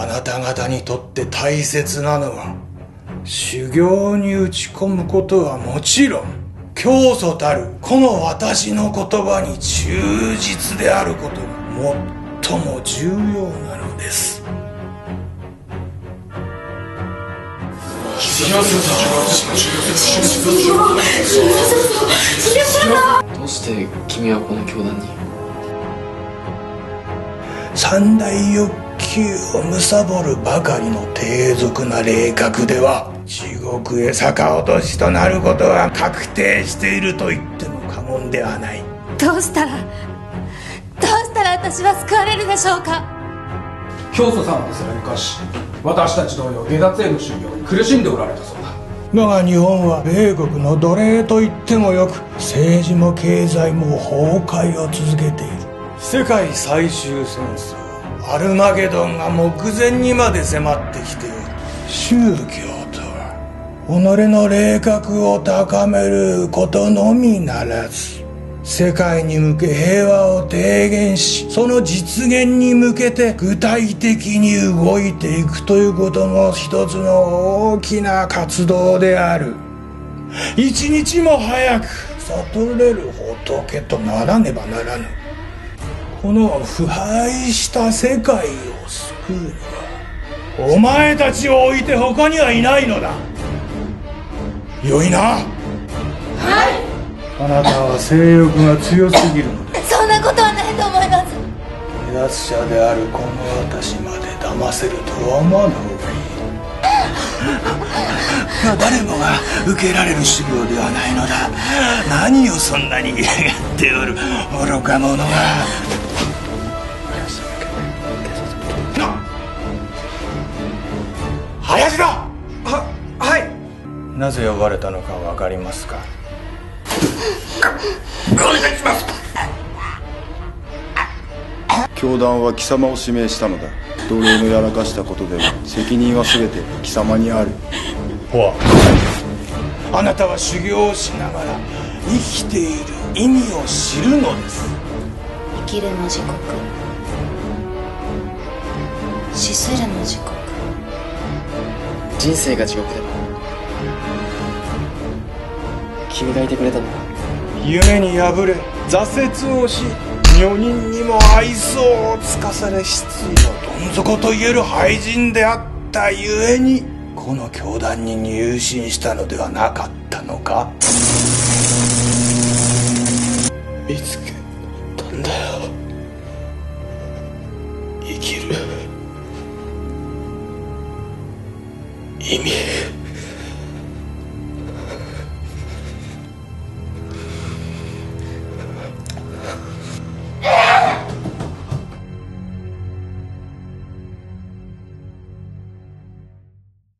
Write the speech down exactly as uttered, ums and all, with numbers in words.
あなた方にとって大切なのは修行に打ち込むことはもちろん、教祖たるこの私の言葉に忠実であることが最も重要なのです。 どうして君はこの教団に？ 三大欲求を貪るばかりの低俗な霊覚では地獄へ逆落としとなることは確定していると言っても過言ではない。 どうしたらどうしたら私は救われるでしょうか。 教祖様ですら昔、私たち同様下脱への修行に苦しんでおられたそうだ。 だが日本は米国の奴隷と言ってもよく、政治も経済も崩壊を続けている。世界最終戦争アルマゲドンが目前にまで迫ってきている。宗教とは己の霊覚を高めることのみならず、世界に向け平和を提言し、その実現に向けて具体的に動いていくということも一つの大きな活動である。一日も早く悟れる仏とならねばならぬ。この腐敗した世界を救うのはお前たちを置いて他にはいないのだ。よいな。はい。あなたは性欲が強すぎるので。 そんなことはないと思います。 下脱者であるこの私まで騙せるとは思わぬ方がいい。誰もが受けられる修行ではないのだ。何をそんなに嫌がっておる愚か者が。林田。 は、はい。 なぜ呼ばれたのか分かりますか？ お願いします。 教団は貴様を指名したのだ。奴隷のやらかしたことでは責任は全て貴様にある。 ほわ、あなたは修行をしながら生きている意味を知るのです。 生きるの地獄、死するの地獄。 人生が地獄でも君がいてくれたんだ。 夢に敗れ挫折をし、女人にも愛想をつかされ、失意のどん底といえる廃人であったゆえにこの教団に入信したのではなかったのか？ 見つけたんだよ、生きる意味。